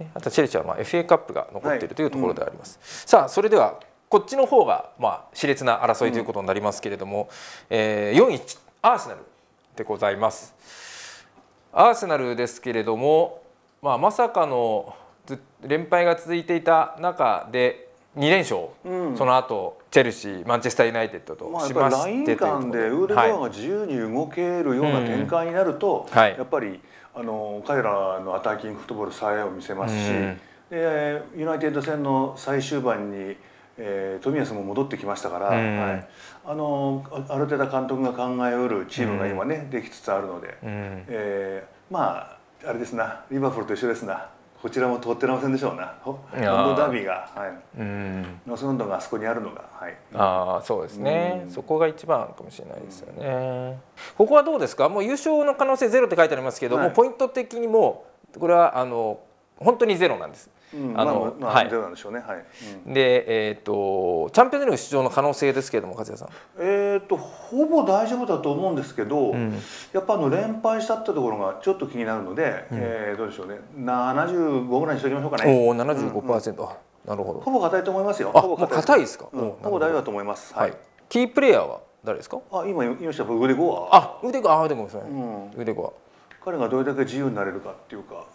あとチェルシーはFA カップが残っているというところであります。さあそれではこっちの方が熾烈な争いということになりますけれども、4位アーセナルでございます。アーセナルですけれども、まさかの連敗が続いていた中で2連勝、その後チェルシーマンチェスターユナイテッドとしましてというところで、ライン間でウーデンバーが自由に動けるような展開になると、やっぱり彼らのアタッキングフットボールさえを見せますし、ユナイテッド戦の最終盤に冨安も戻ってきましたから、ある程度監督が考えうるチームが今ね、できつつあるので、あれですな、リバプールと一緒ですな。こちらも通ってませんでしょうな。ロンドンダービーが、ノースロンドンがあそこにあるのが、 そうですね。そこが一番かもしれないですよね。ここはどうですか。もう優勝の可能性ゼロって書いてありますけども、ポイント的にもこれは本当にゼロなんです。 ゼロなんでしょうね。 で、チャンピオンズリーグ出場の可能性ですけれども、勝谷さん。 ほぼ大丈夫だと思うんですけど、やっぱ連敗したってところがちょっと気になるので、どうでしょうね。75ぐらいにしておきましょうかね。 75%。なるほど。 ほぼ硬いと思いますよ。 もう硬いですか。 ほぼ大丈夫だと思います。はい。 キープレイヤーは誰ですか。 今言いましたウデゴア。 ウデゴア。でもそうね。ウデゴア。彼がどれだけ自由になれるかっていうか。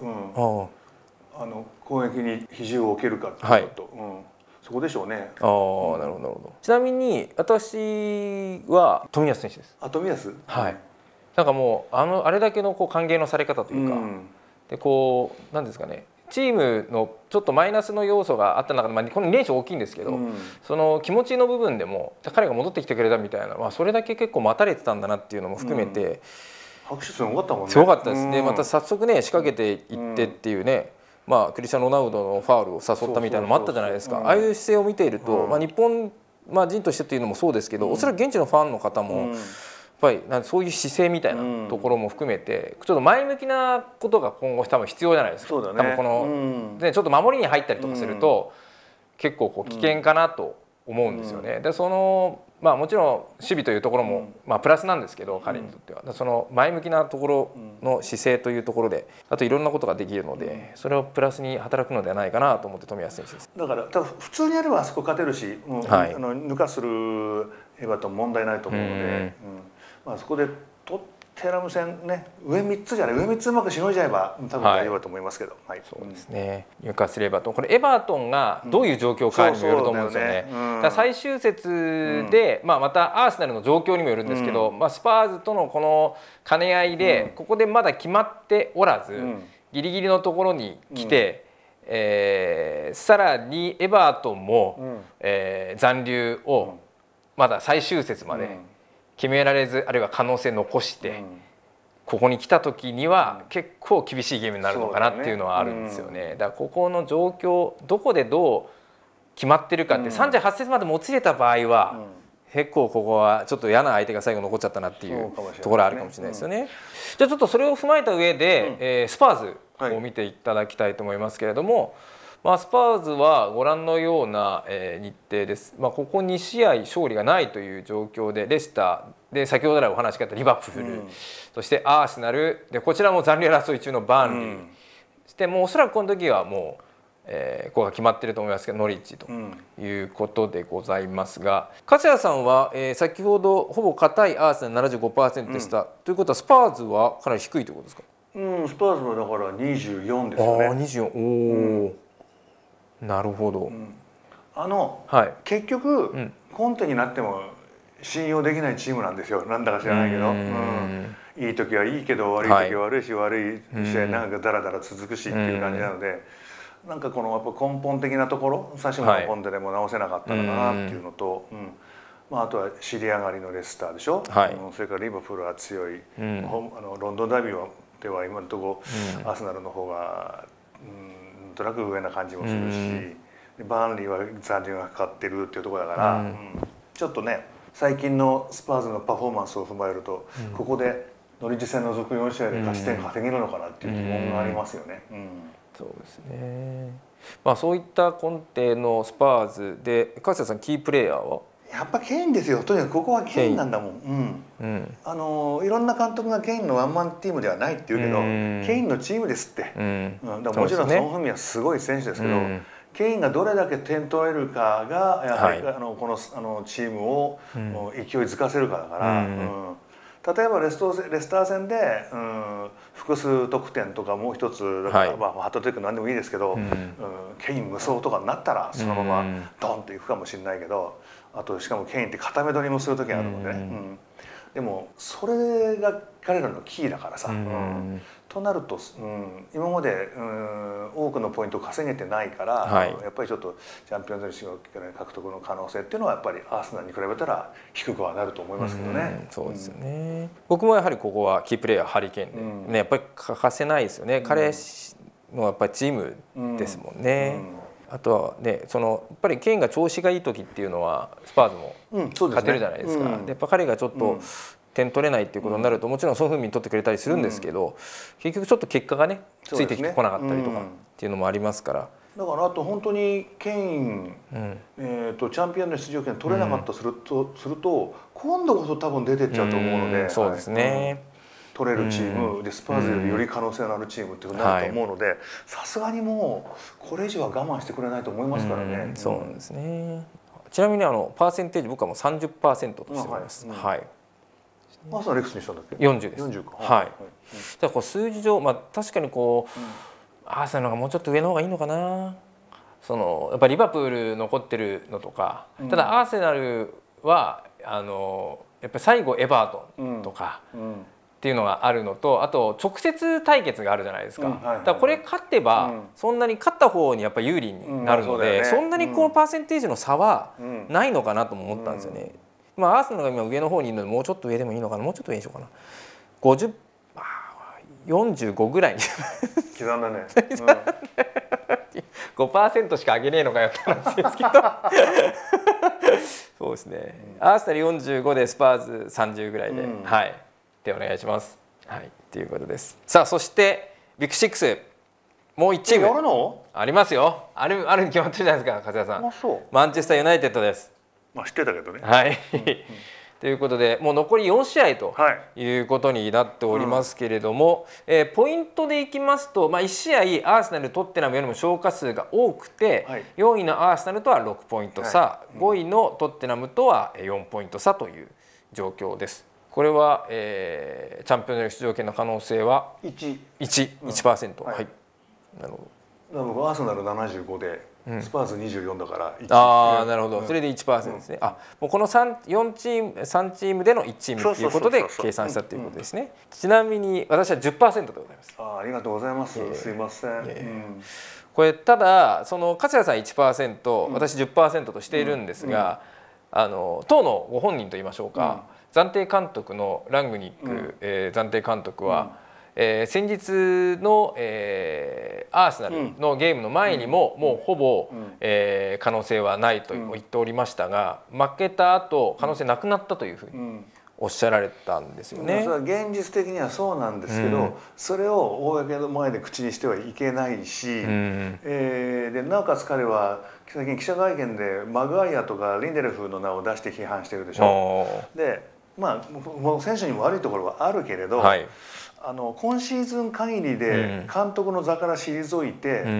攻撃に比重を置けるかっていうと、そこでしょうね。 なるほどなるほど。ちなみに私は冨安選手です。 冨安。 はい。なんかもうあれだけの歓迎のされ方というか、でなんですかね、チームのちょっとマイナスの要素があった中で、この2連勝大きいんですけど、その気持ちの部分でも彼が戻ってきてくれたみたいな、それだけ結構待たれてたんだなっていうのも含めて、 拍手すごかったもんね。 すごかったですね。また早速ね仕掛けていってっていうね。クリスチャン・ロナウドのファウルを誘ったみたいなのもあったじゃないですか。ああいう姿勢を見ていると、日本人としてっていうのもそうですけど、おそらく現地のファンの方もやっぱりそういう姿勢みたいなところも含めて、ちょっと前向きなことが今後多分必要じゃないですか。多分このちょっと守りに入ったりとかすると結構危険かなと思うんですよね。でもちろん守備というところもプラスなんですけど、彼にとってはその前向きなところの姿勢というところで、あといろんなことができるので、それをプラスに働くのではないかなと思って冨安選手です。 だから多分普通にやればあそこ勝てるし、抜かするエバートン問題ないと思うので、そこで取ってテラム戦ね、上3つじゃない、上3つうまくしのいじゃえば多分大丈夫だと思いますけど、 そうですね。ニューカッスルエバートン、これエバートンがどういう状況かにもよると思うんですよね。最終節で、またアーセナルの状況にもよるんですけど、スパーズとのこの兼ね合いで、ここでまだ決まっておらず、ギリギリのところに来て、さらにエバートンも、残留をまだ最終節まで決められず、あるいは可能性残して、ここに来た時には結構厳しいゲームになるのかなっていうのはあるんですよね。だからここの状況どこでどう決まってるかって、38節までもつれた場合は結構ここはちょっと嫌な相手が最後残っちゃったなっていうところあるかもしれないですよね。じゃあちょっとそれを踏まえた上で、スパーズを見ていただきたいと思いますけれども、スパーズはご覧のような日程です。ここ2試合勝利がないという状況で、レスターで先ほど来お話しがあったリバプール、そしてアーセナルで、こちらも残留争い中のバーンリー、そしてもうおそらくこの時はもうここが決まっていると思いますけどノリッジということでございますが、粕谷さんは、先ほどほぼ硬いアーセナル 75% でした、ということはスパーズはかなり低いということですか？ スパーズはだから24ですよね。 24、なるほど。 結局、コンテになっても信用できないチームなんですよ、なんだか知らないけど。いい時はいいけど悪い時は悪いし、悪い試合なんかダラダラ続くしっていう感じなので、なんかこのやっぱ根本的なところ、最初のコンテでも直せなかったのかなっていうのと、あとは尻上がりのレスターでしょ、それからリバプールは強い、ロンドンダービーでは今のところアーセナルの方がなんとなく上な感じもするし、バーンリーは残留がかかってるっていうところだから、ちょっとね最近のスパーズのパフォーマンスを踏まえると、ここでノリッジ戦除く4試合で勝ち点稼げるのかなっていう疑問がありますよね。 そうですね。そういった根底のスパーズで粕谷さんキープレーヤーはやっぱケインですよ。とにかくここはケインなんだもん。いろんな監督がケインのワンマンチームではないって言うけど、ケインのチームですって。だからもちろんソン・フンミンはすごい選手ですけど、ケインがどれだけ点取れるかがやはりこのチームを勢いづかせるかだから。例えばレスター戦で複数得点とかもう一つハットトリックなんでもいいですけど、ケイン無双とかになったらそのままドンっていくかもしれないけど、あとしかもケインって固め取りもする時があるのでね、でもそれが彼らのキーだからさ。となると、今まで多くのポイントを稼げてないから、やっぱりちょっとチャンピオンズリーグ獲得の可能性っていうのはやっぱりアーセナルに比べたら低くはなると思いますけどね。 そうですよね。僕もやはりここはキープレーヤーハリケーンで、ね、やっぱり欠かせないですよね。彼のやっぱりチームですもんね。あとはね、やっぱりケインが調子がいい時っていうのはスパーズも勝てるじゃないですか。やっぱ彼がちょっと点取れないっていうことになると、もちろんソン・フンミン取ってくれたりするんですけど、結局ちょっと結果がねついてきてこなかったりとかっていうのもありますから。 だからあと本当にケイン、チャンピオンの出場権取れなかったとすると今度こそ多分出てっちゃうと思うので、 そうですね。 取れるチームでスパーズよりより可能性のあるチームっていうなると思うので、さすがにもうこれ以上は我慢してくれないと思いますからね。 そうなんですね。ちなみにパーセンテージ僕はもう 30% としております。はい。 アーセナルいくつにしたんだっけ ？40です。 40か。 はい。だからこう数字上、確かにこうアーセナルがもうちょっと上の方がいいのかな。やっぱりリバプール残ってるのとか、ただアーセナルはやっぱり最後エバートンとかっていうのがあるのと、あと直接対決があるじゃないですか。だからこれ勝てばそんなに勝った方にやっぱ有利になるので、そんなにこのパーセンテージの差はないのかなとも思ったんですよね。アーセナルが今上の方にいるのでもうちょっと上でもいいのかな、もうちょっと上にしようかな。45ぐらいに刻んだね。 5% しか上げねえのかよって話ですけどそうですね。アーセナル45でスパーズ30ぐらいで、でお願いします。ということです。さあそしてビッグシックスもう1チームありますよ。あるに決まってるじゃないですか、粕谷さん。マンチェスターユナイテッドです。 知ってたけどね。 ということでもう残り4試合ということになっておりますけれども、ポイントでいきますと、1試合アーセナルトッテナムよりも消化数が多くて、4位のアーセナルとは6ポイント差、5位のトッテナムとは4ポイント差という状況です。これは、チャンピオンズリーグ出場権の可能性は 1%。なるほど。アーセナル75でスパーズ24だから 1。なるほど。それで 1% ですね。もうこの3チームでの1チームということで計算したということですね。ちなみに私は 10% でございます。 ありがとうございます。すいません。 これただ粕谷さん 1%、私 10% としているんですが、当のご本人といいましょうか、暫定監督のラングニック暫定監督は先日のアーセナルのゲームの前にももうほぼ可能性はないと言っておりましたが、負けた後可能性なくなったというふうにおっしゃられたんですよね。 それは現実的にはそうなんですけど、それを公の前で口にしてはいけないし、でなおかつ彼は最近記者会見でマグワイアとかリンデルフの名を出して批判してるでしょ。でもう選手にも悪いところはあるけれど、今シーズン限りで監督の座から退いて、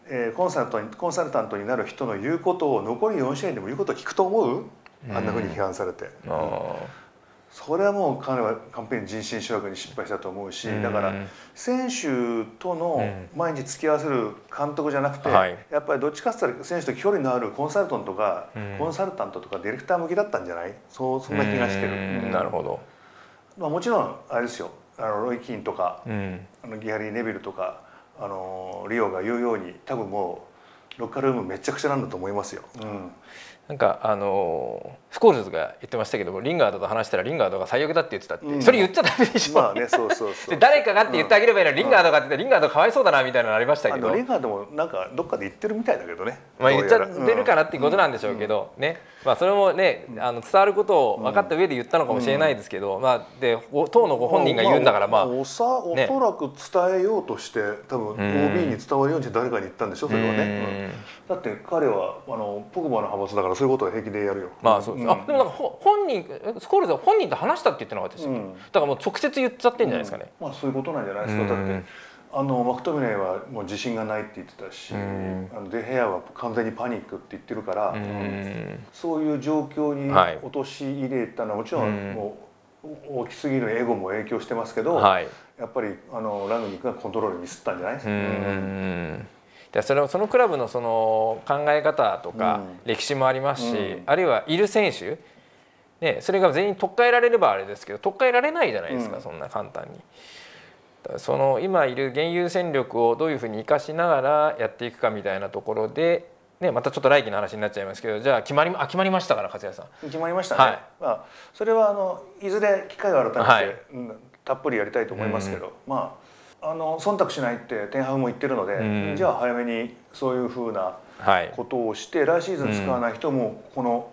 コンサルタントになる人の言うことを残り4試合でも言うことを聞くと思う？あんなふうに批判されて。それはもう彼は完璧に人心掌握に失敗したと思うし、だから選手との毎日付き合わせる監督じゃなくて、やっぱりどっちかって言ったら選手と距離のあるコンサルタントとかディレクター向きだったんじゃない？そんな気がしてる。 なるほど。 まあもちろんあれですよ、ロイ・キーンとか、ギャリー・ネビルとかリオが言うように多分もうロッカールームめちゃくちゃなんだと思いますよ。 なんかスコールズが言ってましたけども、リンガードと話したらリンガードが最悪だって言ってたって、それ言っちゃダメでしょ。 まあね、そうで誰かがって言ってあげればいいのに、リンガードがって言ってリンガードかわいそうだなみたいなのありましたけど、 リンガードもなんかどっかで言ってるみたいだけどね。 まあ言っちゃってるからっていうことなんでしょうけどね。まあそれもね伝わることを分かった上で言ったのかもしれないですけど、まあで当のご本人が言うんだから、まあおそらく伝えようとして多分 OB に伝わるようにして誰かに言ったんでしょ、それはね。だって彼はポグバの派閥だからそういうことは平気でやるよ。 まあそうです。でもなんか本人スコールズは本人と話したって言ってなかったですよ。だからもう直接言っちゃってんじゃないですかね。 まあそういうことなんじゃないですか。だってマクトミネーはもう自信がないって言ってたし、デヘアは完全にパニックって言ってるから、そういう状況に陥れたのはもちろんもう大きすぎるエゴも影響してますけど、やっぱりラグニックがコントロールミスったんじゃないですか。 そのクラブのその考え方とか歴史もありますし、あるいはいる選手、ね、それが全員取っ換えられればあれですけど取っ換えられないじゃないですか、そんな簡単に。その今いる現有戦力をどういうふうに生かしながらやっていくかみたいなところで、ね、またちょっと来季の話になっちゃいますけど、じゃあ決まりましたから勝谷さん。 決まりましたね。まあそれはいずれ機会が改めてたっぷりやりたいと思いますけど、まあ忖度しないってテンハグも言ってるので、じゃあ早めにそういうふうなことをして来シーズン使わない人もこの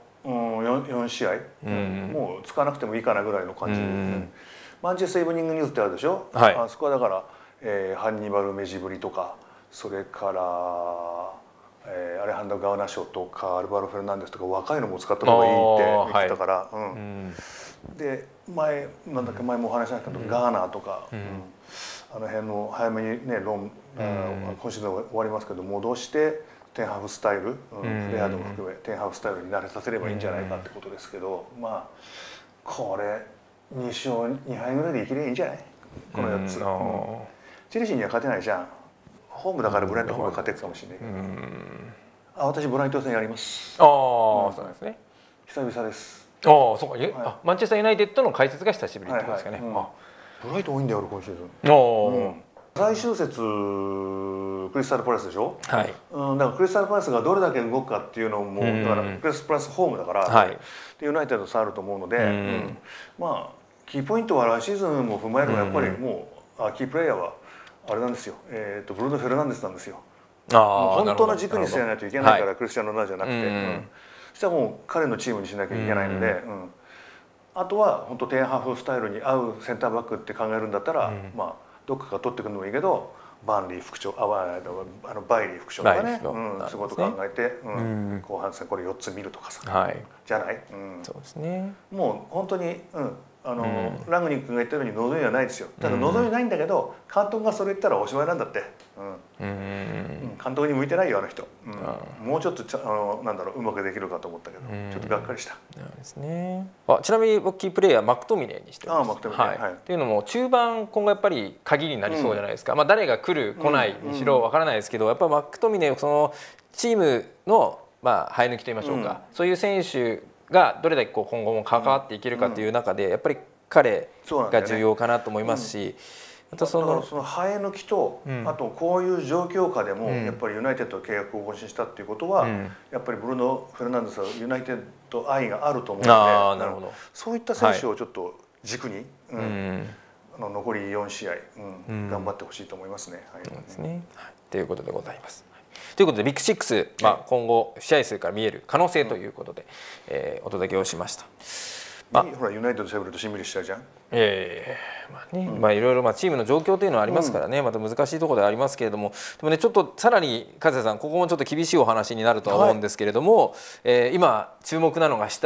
4試合もう使わなくてもいいかなぐらいの感じ。マンチェスター・イブニング・ニュースってあるでしょ、あそこはだから、ハンニバル・メジブリとか、それからアレハンド・ガウナショとかアルバロ・フェルナンデスとか若いのも使った方がいいって言ってたから、で前もお話ししたけど、ガーナーとか、あの辺の早めにね今シーズン終わりますけど戻してテンハフスタイル、フレアードも含めテンハフスタイルに慣れさせればいいんじゃないかってことですけど、まあこれ2勝2敗ぐらいでいけりゃいいんじゃない？この4つ。チェルシーには勝てないじゃん。ホームだからブライトンが勝てるかもしれないけど。私ブライトン戦やります。 そうですね。 久々です。 そうか。マンチェスターユナイテッドの解説が久しぶりってことですかね。 ブライトン多いんだよ今シーズン。最終節クリスタルパレスでしょ。だからクリスタルパレスがどれだけ動くかっていうのもだからクリスタルパレスホームだからユナイテッド差あると思うので、まあキーポイントは来シーズンも踏まえればやっぱりもうキープレイヤーはあれなんですよ。ブルーノ・フェルナンデスなんですよ。本当の軸に据えないといけないからクリスチャン・ロナウドじゃなくて、そしたらもう彼のチームにしなきゃいけないので、あとは本当テンハーフスタイルに合うセンターバックって考えるんだったら、まあどっかから取ってくるのもいいけど、バンリー副長バイリー副長とかね、そういうこと考えて、後半戦これ4つ見るとかさ、じゃない？ そうですね。 もう本当にラグニックが言ったように望みはないですよ。ただ望みないんだけど監督がそれ言ったらおしまいなんだって。監督に向いてないよあの人。もうちょっとなんだろううまくできるかと思ったけどちょっとがっかりした。 ですね。ちなみに僕キープレイヤーマクトミネーにしてます。 マクトミネー。 っていうのも中盤今後やっぱり鍵になりそうじゃないですか。まあ誰が来る来ないにしろわからないですけど、やっぱマクトミネーそのチームのまあ生え抜きと言いましょうか。そういう選手がどれだけ今後も関わっていけるかという中でやっぱり彼が重要かなと思いますし、 またその生え抜きと、あとこういう状況下でもやっぱりユナイテッドと契約を更新したっていうことは、やっぱりブルーノ・フェルナンデスはユナイテッド愛があると思うので、そういった選手をちょっと軸に、残り4試合、頑張ってほしいと思いますね。 ということでございます。ということでビッグシックス、今後試合数から見える可能性ということで、お届けをしました。 ほらユナイテッドしゃべるとしんみりしちゃうじゃん。 いろいろチームの状況というのはありますからね、また難しいところではありますけれども、でもねちょっとさらに勝谷さんここもちょっと厳しいお話になるとは思うんですけれども、今注目なのが下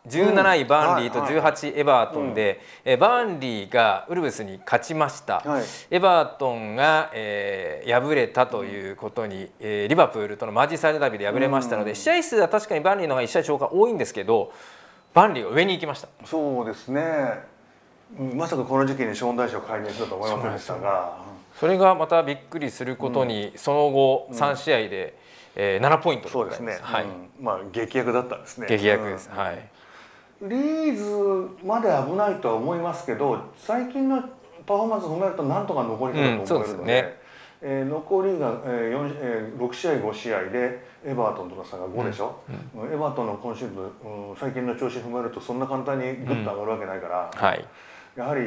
17位バーンリーと18位エバートンで、バーンリーがウルブスに勝ちました、エバートンが、敗れたということに、リバプールとのマージーサイドダービーで敗れましたので、試合数は確かにバーンリーの方が1試合超過多いんですけど、バーンリーが上に行きました。 そうですね。まさかこの時期にショーン・ダイシを介入すると思いませんでしたが、 それがまたびっくりすることに、その後3試合で、7ポイントでございます。 そうですね。まあ劇薬だったんですね。 劇薬です。はい。 リーズまで危ないとは思いますけど、最近のパフォーマンスを踏まえるとなんとか残りかと思えるので、残りが6試合5試合でエバートンとの差が5でしょ。エバートンの今シーズン最近の調子踏まえるとそんな簡単にグッと上がるわけないから、やはり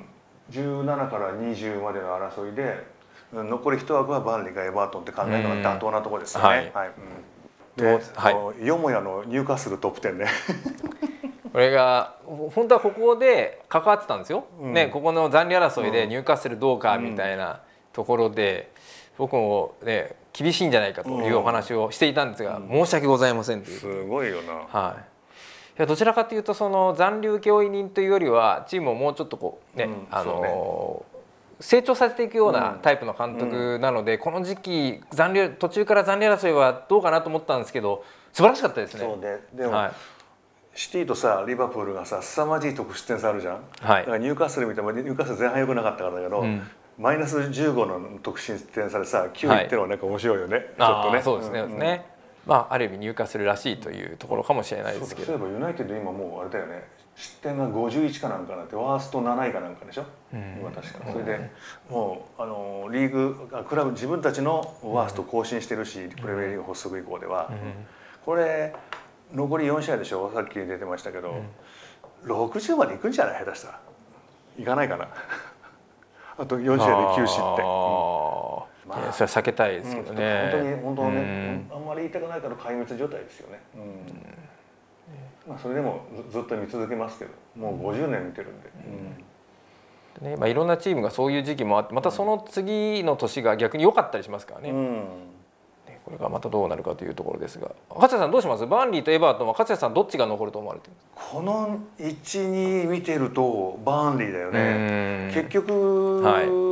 17から20までの争いで残り1枠はバーンリーがエバートンって考えるのが妥当なところですよね。よもやのニューカッスルトップ10ね。 これが本当はここで関わってたんですよ、ここの残留争いでニューカッスルどうかみたいなところで、僕もね厳しいんじゃないかというお話をしていたんですが、申し訳ございませんという。 すごいよな。 いやどちらかというとその残留請負人というよりはチームをもうちょっとこうね、成長させていくようなタイプの監督なので、この時期途中から残留争いはどうかなと思ったんですけど、素晴らしかったですね。 そうね。でも、シティとさリバプールがさ凄まじい得失点差あるじゃん。だからニューカッスル見てもニューカッスル前半良くなかったからだけど、マイナス15の得失点差でさ9いってのはなんか面白いよね。ちょっとね。 そうですね。まあある意味入荷するらしいというところかもしれないですけど。 そういえばユナイテッド今もうあれだよね。失点が51かなんかなってワースト7位かなんかでしょ。今確か。それでもうリーグクラブ自分たちのワースト更新してるし、プレミアリーグ発足以降ではこれ残り4試合でしょ。さっき出てましたけど、60までいくんじゃない下手したら。いかないかな。あと4試合で9失点。 それは避けたいですけどね。 本当ね、あんまり言いたくないから壊滅状態ですよね。まあそれでもずっと見続けますけど、もう50年見てるんで。 いろんなチームがそういう時期もあって、またその次の年が逆に良かったりしますからね。これがまたどうなるかというところですが、勝谷さんどうします？バーンリーとエバートンは勝谷さんどっちが残ると思われてるんですか？ この 1,2 見てるとバーンリーだよね。結局、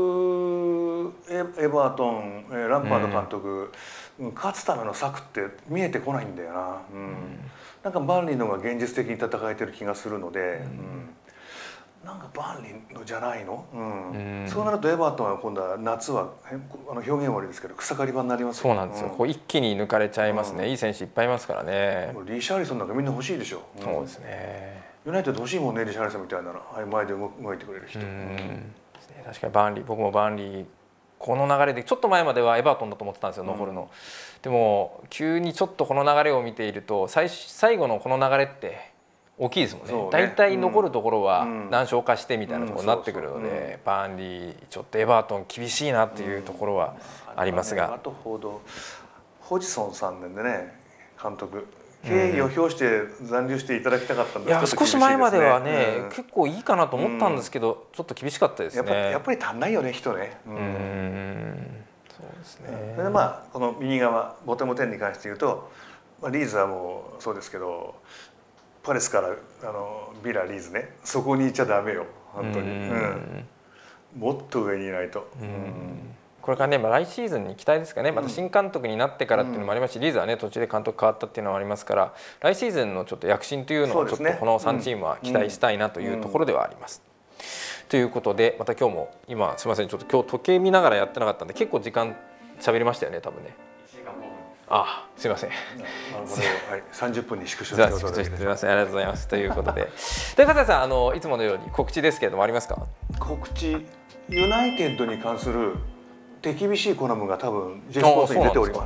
エバートンランパード監督、勝つための策って見えてこないんだよな。なんかバーンリーの方が現実的に戦えてる気がするので、なんかバーンリーのじゃないの、そうなるとエバートンは今度は夏は表現悪いですけど草刈り場になりますよ。 そうなんですよ、こう一気に抜かれちゃいますね。いい選手いっぱいいますからね。 リシャーリソンなんかみんな欲しいでしょ。 そうですね。 ユナイテッド欲しいもんね、リシャーリソンみたいなら前で動いてくれる人。 確かにバーンリー、僕もバーンリーこの流れでちょっと前まではエバートンだと思ってたんですよ、残るの。でも急にちょっとこの流れを見ていると最後のこの流れって大きいですもんね。大体残るところは何勝かしてみたいなところになってくるので、バーンリーちょっとエバートン厳しいなっていうところはありますが、 あとホジソンさんでね、監督敬意を表して残留していただきたかったんですけど、 少し前まではね結構いいかなと思ったんですけど、ちょっと厳しかったですね。 やっぱり足んないよね、人ね。 そうですね。 それでまあこの右側ボトム10に関して言うと、リーズはもうそうですけど、パレスからビラリーズね、そこに行っちゃダメよ本当に。もっと上にいないと。 これからね、来シーズンに期待ですかね。また新監督になってからっていうのもありますし、リーズはね途中で監督変わったっていうのもありますから、来シーズンのちょっと躍進というのをちょっとこの3チームは期待したいなというところではあります。ということで、また今日も今すみません、ちょっと今日時計見ながらやってなかったんで結構時間喋りましたよね、多分ね。すみません。 30分に縮小してください。 すみません、ありがとうございます。ということで、勝谷さん、いつものように告知ですけれどもありますか？ 告知、ユナイテッドに関する手厳しいコラムが多分 J スポーツに出ております。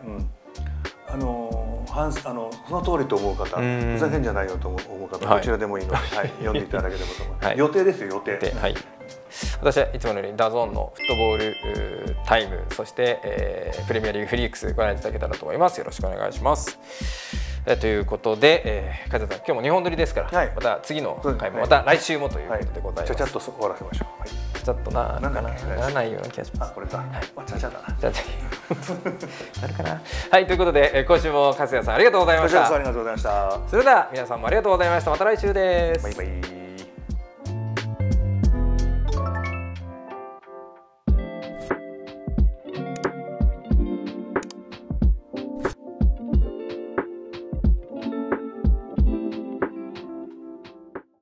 その通りと思う方、ふざけんじゃないよと思う方、どちらでもいいので、読んでいただければと思います。予定ですよ、予定。私はいつものようにダゾーンのフットボールタイム、そして、プレミアリーグフリークスご覧いただけたらと思います。よろしくお願いします。 ということで、梶田さん今日も2本撮りですから、また次の回もまた来週もということでございます。 ちゃっと終わらせましょう。 ちょっとならないような気がします。 これか。ちゃちゃだな。 なるかな。はい、ということで今週も粕谷さんありがとうございました。 ありがとうございました。 それでは皆さんもありがとうございました。また来週です。 バイバイ。